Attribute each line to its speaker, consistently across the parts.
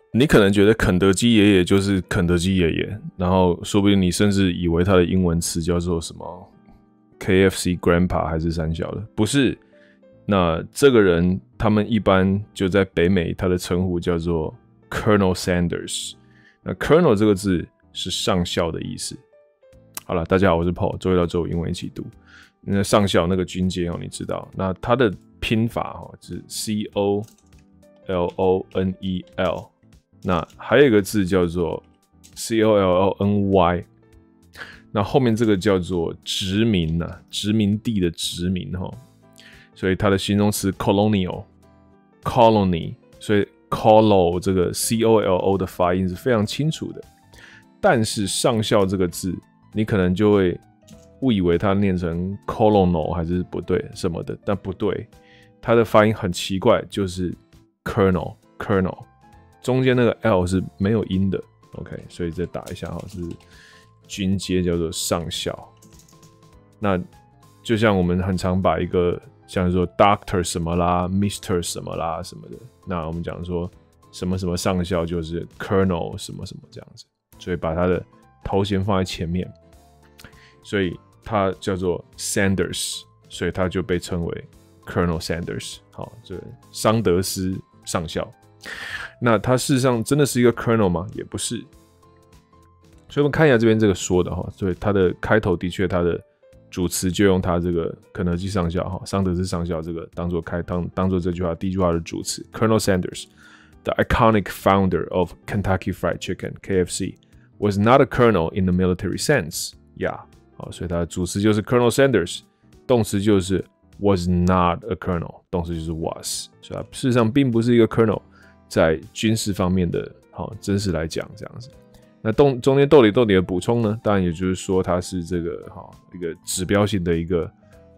Speaker 1: 你可能觉得肯德基爷爷就是肯德基爷爷，然后说不定你甚至以为他的英文词叫做什么 KFC Grandpa 还是三小的，不是。那这个人他们一般就在北美，他的称呼叫做 Colonel Sanders。那 Colonel 这个字是上校的意思。好了，大家好，我是 Paul， 周一到周五英文一起读。那上校那个军阶你知道，那它的拼法是 COLONEL。那还有一个字叫做 COLLNY， 那后面这个叫做殖民殖民地的殖民所以它的形容词 colonial colony， 所以 colo 这个 COLO 的发音是非常清楚的。但是上校这个字，你可能就会误以为它念成 colonel 还是不对什么的，但不对，它的发音很奇怪，就是 colonel。中间那个 L 是没有音的 ，OK， 所以再打一下是军阶叫做上校。那就像我们很常把一个像说 Doctor 什么啦 ，Mr 什么啦什么的，那我们讲说什么什么上校就是 Colonel 什么什么这样子，所以把他的头衔放在前面，所以他叫做 Sanders， 所以他就被称为 Colonel Sanders。好，这个桑德斯上校。那他事实上真的是一个 Colonel 吗？也不是。所以我们看一下这边这个说的所以他的开头的确他的主词就用他这个肯德基上校桑德斯上校这个当做这句话第一句话的主词 Colonel Sanders, the iconic founder of Kentucky Fried Chicken (KFC), was not a colonel in the military sense. Yeah， 所以他的主词就是 Colonel Sanders， 动词就是 was not a colonel， 动词就是 was， 所以他事实上并不是一个 colonel。在军事方面的真实来讲这样子，那中间到底的补充呢？当然也就是说他是这个一个指标性的一个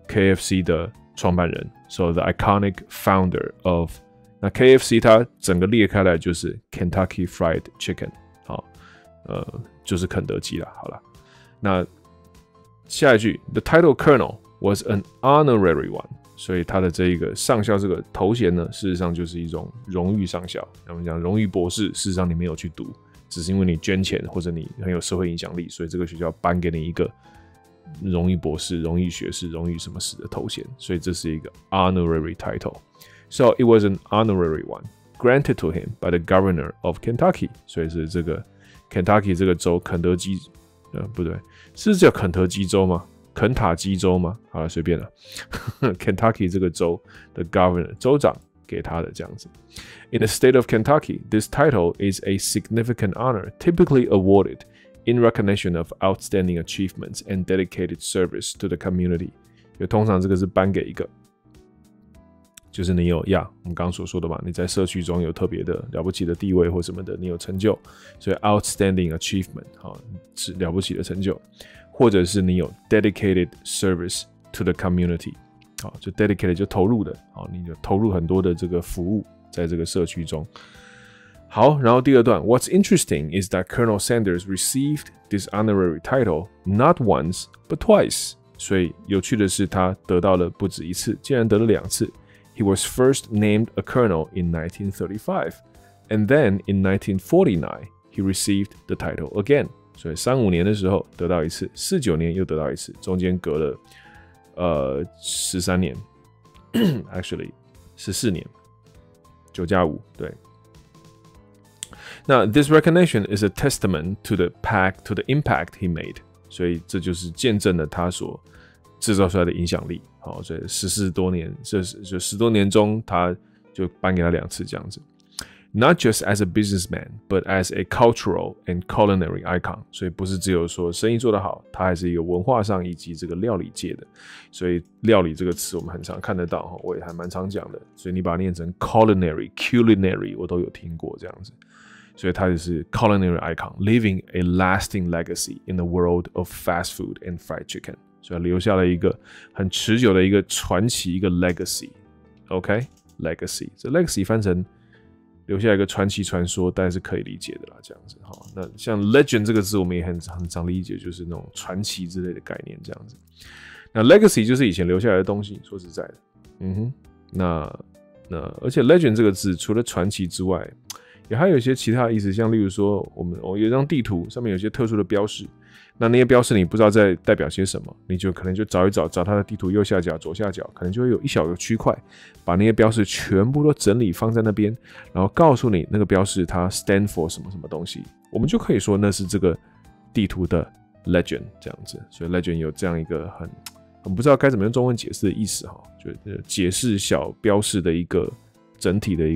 Speaker 1: KFC 的创办人 ，so the iconic founder of 那 KFC 它整个列开来就是 Kentucky Fried Chicken， 就是肯德基啦。好了，那下一句 The title Colonel was an honorary one。所以他的这一个上校这个头衔呢，事实上就是一种荣誉上校。我们讲荣誉博士，事实上你没有去读，只是因为你捐钱或者你很有社会影响力，所以这个学校颁给你一个荣誉博士、荣誉学士、荣誉什么士的头衔。所以这是一个 honorary title. So it was an honorary one granted to him by the governor of Kentucky. 所以是这个 Kentucky 这个州，肯德基不对，是叫肯德基州吗？肯塔基州吗？好了，随便了。Kentucky 这个州的 governor 州长给他的这样子。In the state of Kentucky, this title is a significant honor, typically awarded in recognition of outstanding achievements and dedicated service to the community. 因为通常这个是颁给一个，就是你有我们刚刚所说的嘛，你在社区中有特别的了不起的地位或什么的，你有成就，所以 outstanding achievement 是了不起的成就。或者是你有 dedicated service to the community， 就 dedicated 就投入的，你就投入很多的这个服务在这个社区中。好，然后第二段 ，What's interesting is that Colonel Sanders received this honorary title not once but twice。所以有趣的是，他得到了不止一次，竟然得了2次。He was first named a colonel in 1935, and then in 1949 he received the title again。所以35年的时候得到一次，49年又得到一次，中间隔了13年，actually 14年，9加5，对。那 this recognition is a testament to the impact he made， 所以这就是见证了他所制造出来的影响力。好，所以14多年，就10多年中，他就颁给他2次这样子。Not just as a businessman, but as a cultural and culinary icon. 所以不是只有说生意做得好，他还是一个文化上以及这个料理界的。所以料理这个词我们很常看得到，我也还蛮常讲的。所以你把它念成 culinary， 我都有听过这样子。所以他就是 culinary icon, leaving a lasting legacy in the world of fast food and fried chicken. 所以留下了一个很持久的一个传奇，一个 legacy。OK， legacy， 这 legacy 翻成留下一个传奇传说，大概是可以理解的啦，这样子。好，那像 legend 这个字，我们也很常理解，就是那种传奇之类的概念，这样子。那 legacy 就是以前留下来的东西，说实在的，那而且 legend 这个字，除了传奇之外， 也还有一些其他的意思，像例如说，我有一张地图，上面有一些特殊的标识，那些标识你不知道在代表些什么，你就可能就找一找，找它的地图右下角、左下角，可能就会有一小个区块，把那些标识全部都整理放在那边，然后告诉你那个标识它 stand for 什么什么东西，我们就可以说那是这个地图的 legend 这样子。所以 legend 有这样一个很不知道该怎么用中文解释的意思哈，就解释小标示的一个整体的一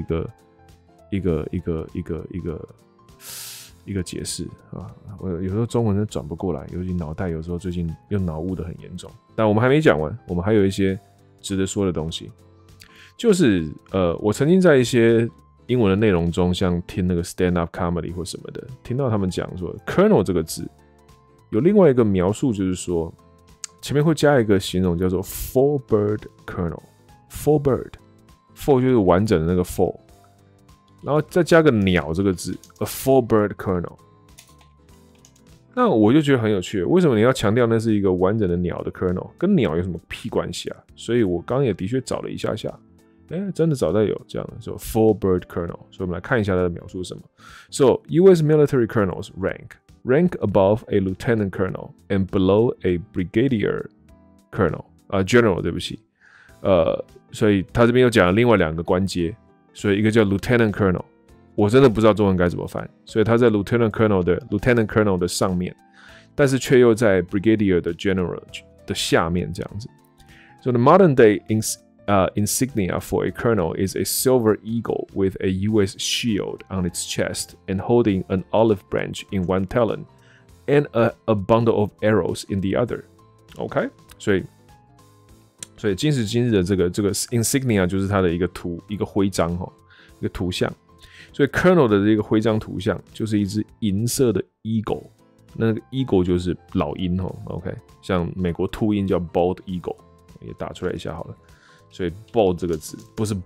Speaker 1: 个解释啊。我有时候中文真的转不过来，尤其脑袋有时候最近又脑雾的很严重。但我们还没讲完，我们还有一些值得说的东西，就是我曾经在一些英文的内容中，像听那个 stand up comedy 或什么的，听到他们讲说 kernel 这个字有另外一个描述，就是说前面会加一个形容叫做 full bird kernel。full bird，full 就是完整的那个 full， 然后再加个鸟这个字 ，a full bird kernel。那我就觉得很有趣，为什么你要强调那是一个完整的鸟的 kernel？ 跟鸟有什么屁关系啊？所以我刚刚也的确找了一下，真的找到有这样的说 full bird kernel。所以我们来看一下它的描述是什么。So U.S. military colonels rank above a lieutenant colonel and below a brigadier general， 对不起，所以他这边又讲了另外2个官阶，所以一个叫 lieutenant colonel， 我真的不知道中文该怎么翻，所以他在 lieutenant colonel 的上面，但是却又在 brigadier 的 general 的下面这样子。So the modern day insignia for a colonel is a silver eagle with a U.S. shield on its chest and holding an olive branch in one talon and a bundle of arrows in the other. OK， 所以今时今日的这个 insignia 就是它的一个徽章一个图像。所以 colonel 的这个徽章图像就是一只银色的 eagle， 那个 eagle 就是老鹰OK， 像美国秃鹰叫 bald eagle， 也打出来一下好了。所以 bald 这个字不是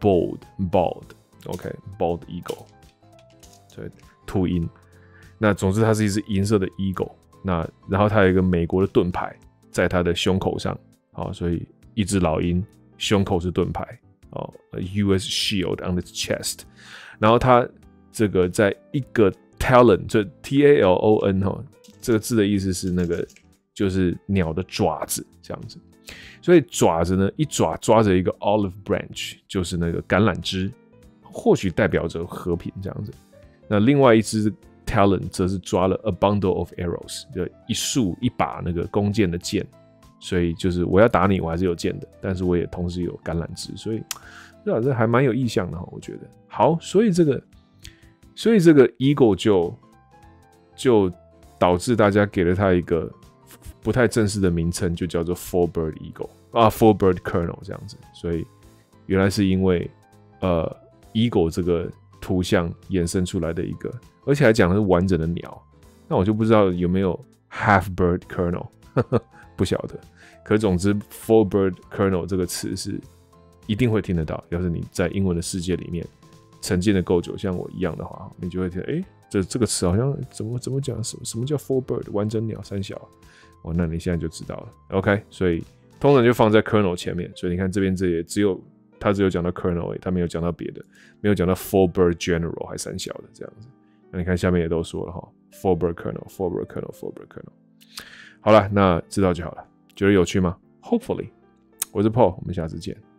Speaker 1: bald，OK，bald eagle， 所以秃鹰。那总之它是一只银色的 eagle， 然后它有一个美国的盾牌在它的胸口上，所以一只老鹰胸口是盾牌，US shield on its chest， 然后它这个在一个 talon， 就 TALON 这个字的意思是那个就是鸟的爪子这样子。所以爪子呢，一爪抓着一个 olive branch， 就是那个橄榄枝，或许代表着和平这样子。那另外一只 talon 则是抓了 a bundle of arrows， 就一把那个弓箭的箭。所以就是我要打你，我还是有箭的，但是我也同时有橄榄枝，所以这还蛮有意象的我觉得。好，所以这个 eagle 就导致大家给了他一个不太正式的名称，就叫做 full bird eagle full bird kernel 这样子。所以原来是因为eagle 这个图像衍生出来的一个，而且还讲的是完整的鸟。那我就不知道有没有 half bird kernel 不晓得。可总之 full bird kernel 这个词是一定会听得到，要是你在英文的世界里面沉浸的够久，像我一样的话，你就会听这个词好像怎么讲，什么叫 full bird 完整鸟三小那你现在就知道了 OK。 所以通常就放在 kernel 前面，所以你看这边他只有讲到 kernel 他没有讲到别的，没有讲到 full bird general 还三小的这样子。那你看下面也都说了full bird kernel full bird kernel full bird kernel。 好了，那知道就好了，觉得有趣吗？ Hopefully。 我是 Paul， 我们下次见。